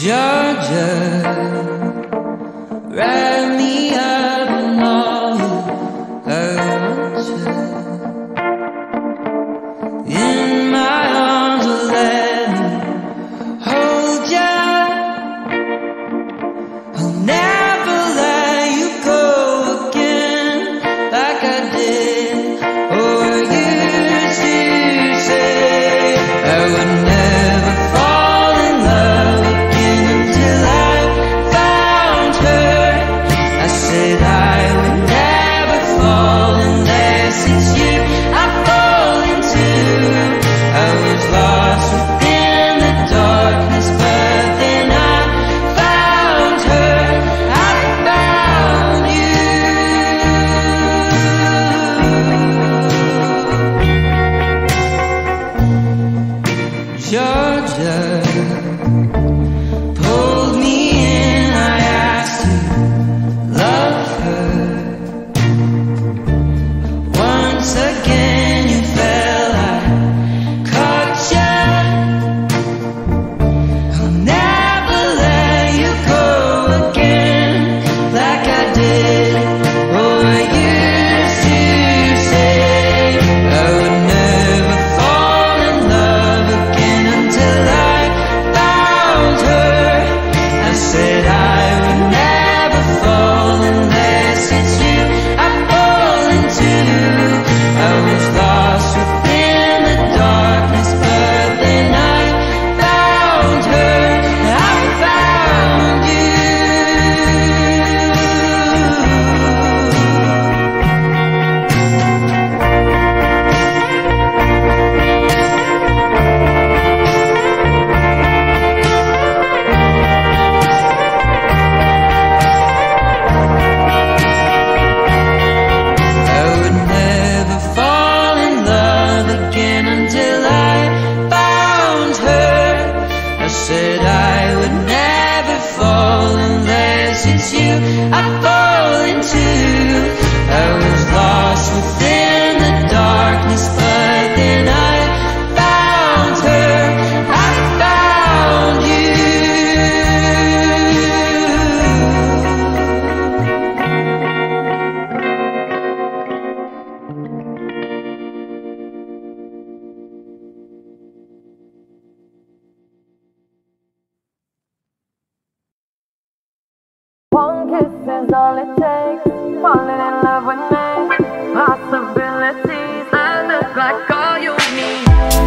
One kiss is all it takes. Falling in love with me. Possibilities. I look like all you need.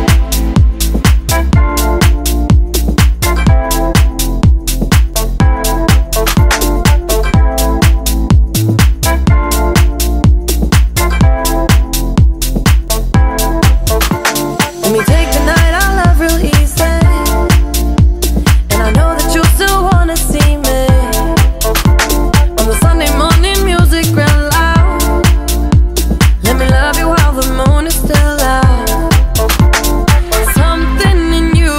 Let me take the night, I love real easy. And I know that you still wanna see me. On the Sunday morning, music real loud. Let me love you while the moon is still out. Something in you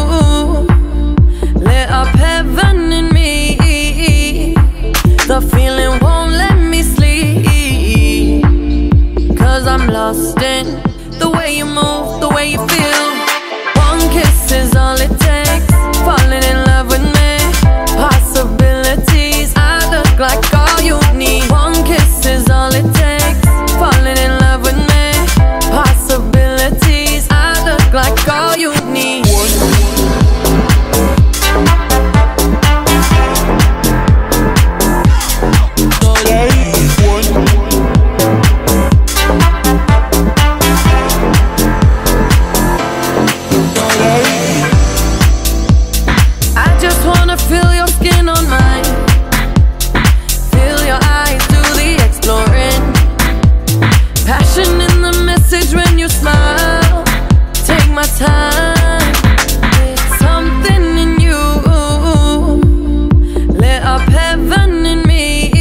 lit up heaven in me. The feeling won't let me sleep, 'cause I'm lost in the way you move, the way you feel. One kiss is all it takes. Falling in love with me. Possibilities. I look like all you need. One kiss is all it takes. Falling in love with me. Possibilities. I look like all you need. I just wanna feel your skin on mine. Feel your eyes do the exploring. Passion in the message when you smile. Take my time. Something in you lit up heaven in me.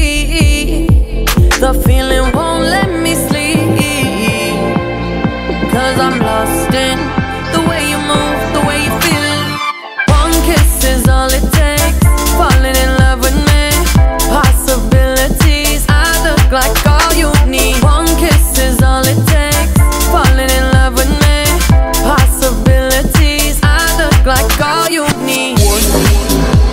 The feeling won't let me sleep, 'cause I'm lost in the way you move, the way you feel. One kiss is all it takes. Falling in love with me. Possibilities. I look like all you need. One kiss is all it takes. Falling in love with me. Possibilities. I look like all you need.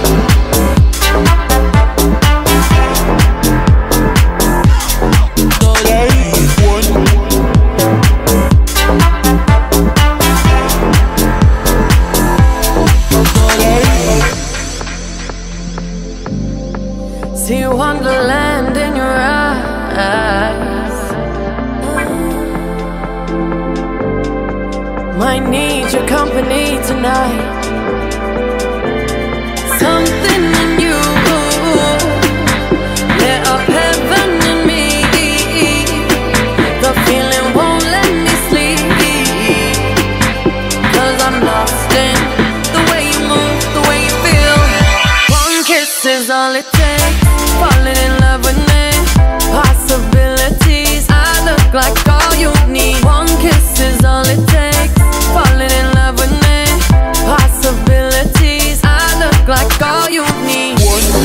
might need your company tonight. Something in you lit up heaven in me. The feeling won't let me sleep, 'cause I'm lost in the way you move, the way you feel. One kiss is all it takes, falling in love with me. Possibilities, I look like all you need. One kiss is all it takes, falling in love with me. Possibilities, I look like all you need.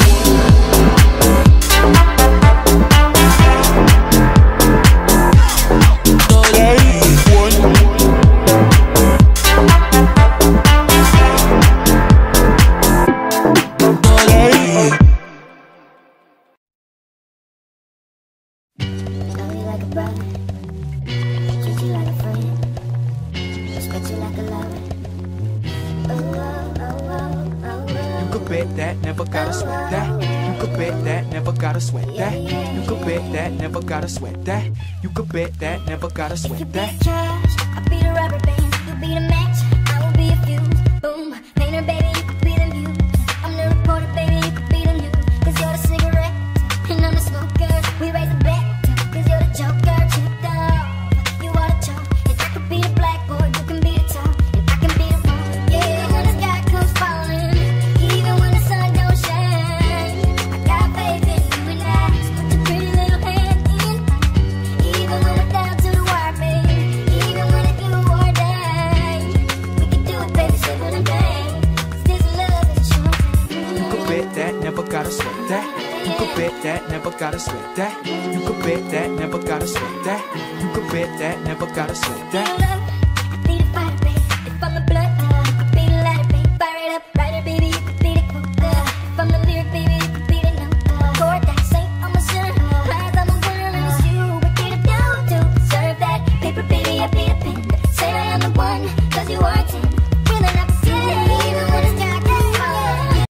Never gotta sweat that. You could bet that, never gotta sweat that. You could bet that, never gotta sweat that. You could bet that, never gotta sweat that. Cash, I'll be the rubber band, you'll be the match, I will be a fuse. Boom, painter baby, you could be the muse. I'm the reporter baby, you could be the news. 'Cause you're the cigarette, and I'm the smoker. We raise the bet, 'cause you're the joker. Checked off, you are the chalk. And I could be the blackboard, you can be the top. And I can be the one, yeah, when the sky comes falling. Even when the sun don't shine, I got faith in you and I. Just put your pretty little hand in. Even when we're down to the wire, baby. Even when it's do or die, we can do it, baby, simple and plain. 'Cause this love is a short thing. You could bet that, never gotta sweat that. You could bet that, never gotta sweat that. You could bet that, never gotta sweat that. You could bet that, never gotta sweat that. Love, I be the fighter, baby. If I'm the blood, you could be the lighter, baby. Fire it up, writer, baby, you could be the quote. If I'm the lyric, baby, you could be the note. Chord that saint on my shirt. Eyes on my wonder, and it's you. What can I do to deserve that? Paper, baby, I be the pen. Say I am the one, 'cause you are 10. Feeling up to 10, even when it's dark, that's fine.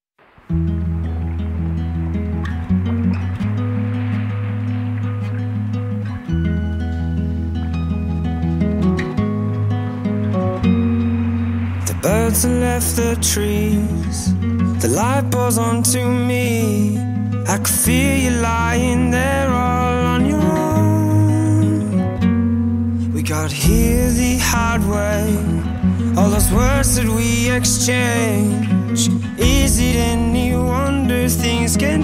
Birds have left the trees, the light pours onto me. I could feel you lying there all on your own. We got here the hard way, all those words that we exchange. Is it any wonder things get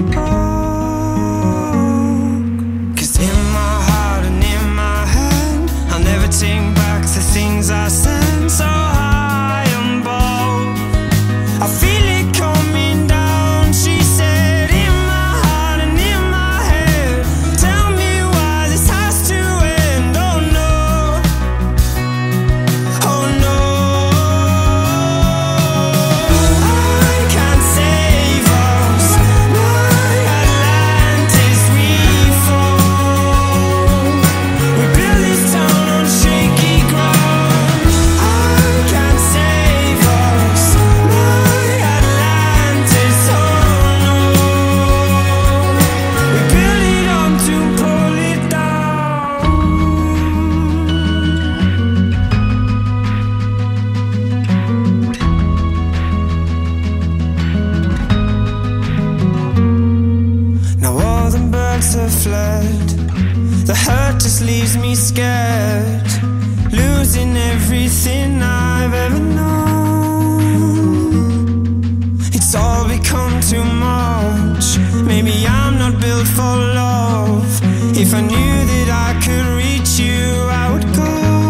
broke? 'Cause in my heart and in my hand, I'll never take back the things I said. So high on both, I feel it coming down. She said, in my heart and in my head, tell me why this has to end. Oh no, oh no, I can't save us. My Atlantis, we fall. We build this town on shaky ground. I can't save us. My Atlantis, oh no. We build it up to pull it down. Now all the birds have fled, the hurt just leaves me scared, losing everything I've ever known. It's all become too much. Maybe I'm not built for love. If I knew that I could reach you, I would go.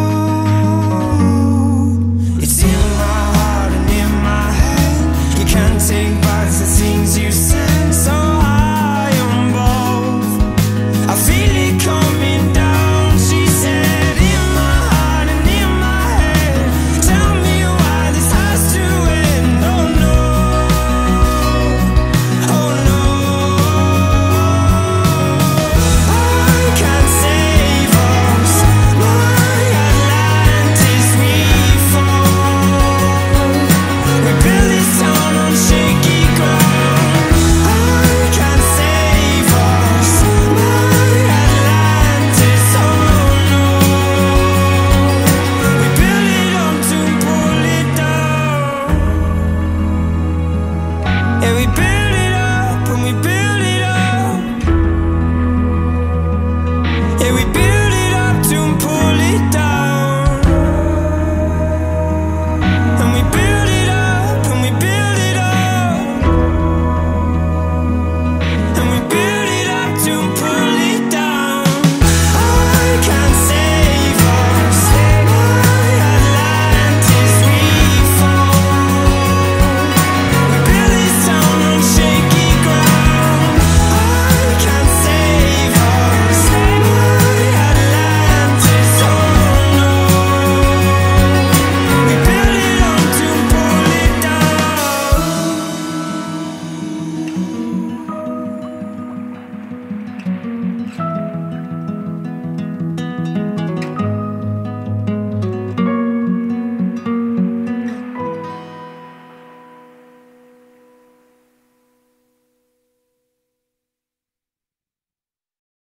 It's in my heart and in my head. You can't take back the things you said. So high on both, I feel it coming down. She said, in my heart and in my head, tell me why this has to end. Oh no, oh no, I can't save us. My Atlantis, we fall. We build this town on shaky ground. I can't save us. My Atlantis. we'd build